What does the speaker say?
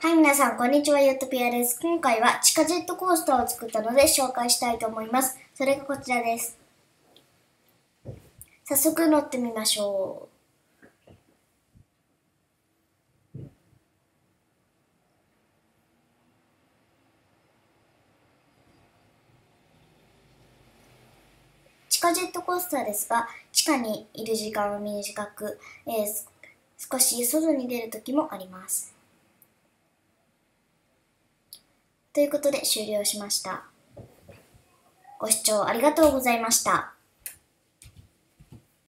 はい、皆さん、こんにちは、ゆうとぴあです。今回は地下ジェットコースターを作ったので紹介したいと思います。それがこちらです。早速乗ってみましょう。地下ジェットコースターですが、地下にいる時間は短く、少し外に出る時もあります。ということで終了しました。ご視聴ありがとうございました。